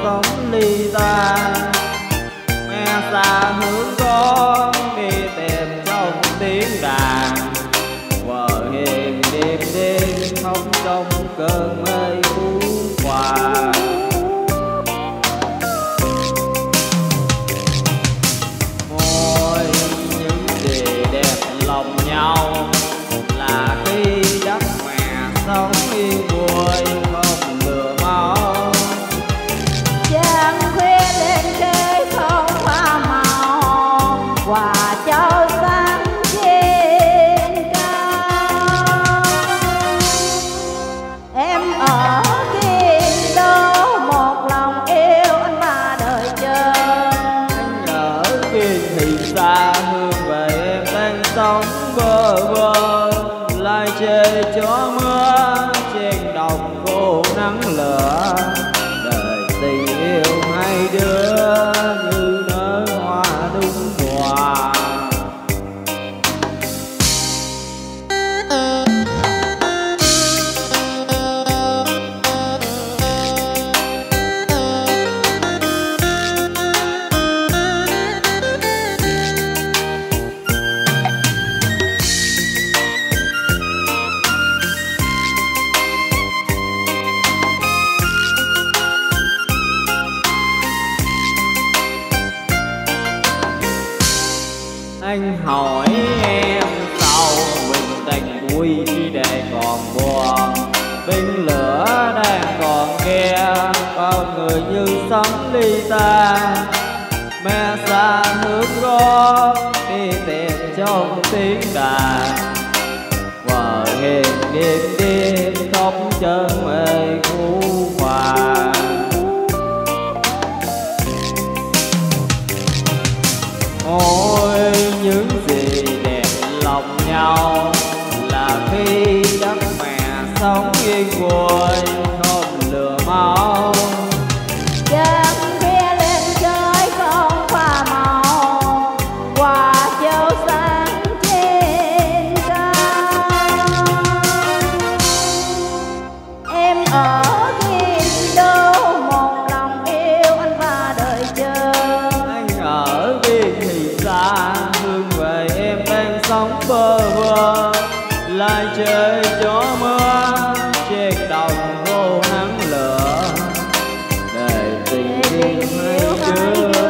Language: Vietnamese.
sống ly ta. Mẹ xa hướng con đi tìm trong tiếng đàn, vợ hiền đêm đêm khóc trong cơn mê u quà. Ôi những gì đẹp lòng nhau là khi đất mẹ sống yên vui không lừa máu. Trăng khuya lên cây không hoa màu, quà châu sáng trên cao. Em ở Kiên Đô một lòng yêu anh ba đời chờ. Anh ở Kiên thì xa hương về em đang sống bơ vơ, lai chê cho mưa trên đồng khô nắng lửa. Đời tình yêu hai đứa như nở hoa đúng mùa. Anh hỏi em sau mình tình vui khi để còn buồn, binh lửa đang còn nghe bao người như sống ly ta. Mẹ xa hướng gót đi tìm trong tiếng đàn, vợ hiền đêm đêm khóc chân mê cũ hòa. Ôi những gì đẹp lòng nhau là khi đất mẹ sống yên vui không lừa máu. Trăng khuya lên trời không pha màu, quà châu sáng trên cao. Em ở Kiên Đô một lòng yêu anh ba đời chờ. Anh ở Biên thì xa hương về em đang sống bơ vơ, lai chơi gió mưa trên đồng khô nắng lửa. Đời tình yêu hai đứa